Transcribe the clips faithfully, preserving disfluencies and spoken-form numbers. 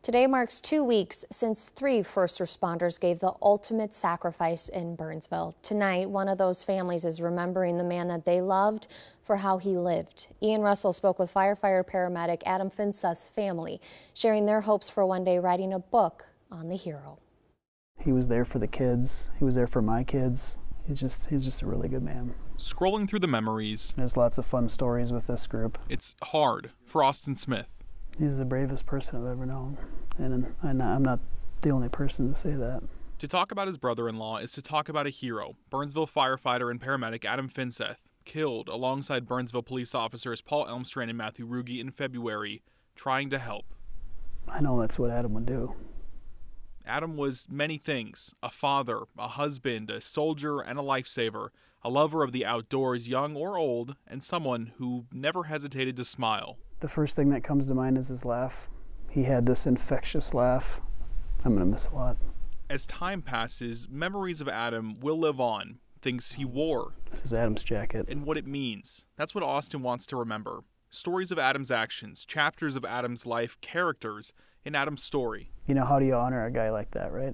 Today marks two weeks since three first responders gave the ultimate sacrifice in Burnsville. Tonight, one of those families is remembering the man that they loved for how he lived. Ian Russell spoke with firefighter paramedic Adam Finseth's family, sharing their hopes for one day writing a book on the hero. He was there for the kids. He was there for my kids. He's just, he's just a really good man. Scrolling through the memories, there's lots of fun stories with this group. It's hard for Austin Smith. He's the bravest person I've ever known, and I'm not the only person to say that. To talk about his brother-in-law is to talk about a hero, Burnsville firefighter and paramedic Adam Finseth, killed alongside Burnsville police officers Paul Elmstrand and Matthew Ruge in February, trying to help. I know that's what Adam would do. Adam was many things: a father, a husband, a soldier, and a lifesaver, a lover of the outdoors, young or old, and someone who never hesitated to smile. The first thing that comes to mind is his laugh. He had this infectious laugh. I'm going to miss a lot. As time passes, memories of Adam will live on. Things he wore. This is Adam's jacket. And what it means. That's what Austin wants to remember. Stories of Adam's actions, chapters of Adam's life, characters in Adam's story. You know, how do you honor a guy like that, right?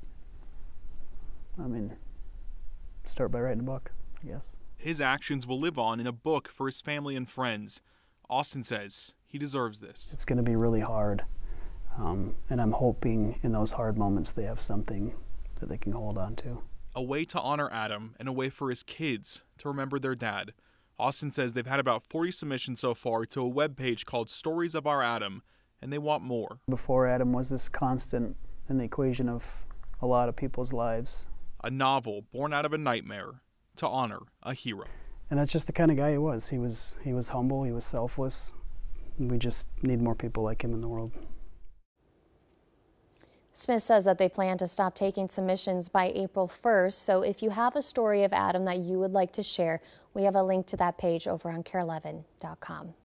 I mean, start by writing a book, I guess. His actions will live on in a book for his family and friends. Austin says he deserves this. It's going to be really hard, um, and I'm hoping in those hard moments they have something that they can hold on to. A way to honor Adam and a way for his kids to remember their dad. Austin says they've had about forty submissions so far to a webpage called Stories of Our Adam, and they want more. Before, Adam was this constant in the equation of a lot of people's lives. A novel born out of a nightmare to honor a hero. And that's just the kind of guy he was. He was he was humble, he was selfless. We just need more people like him in the world. Smith says that they plan to stop taking submissions by April first, so if you have a story of Adam that you would like to share, we have a link to that page over on care eleven dot com.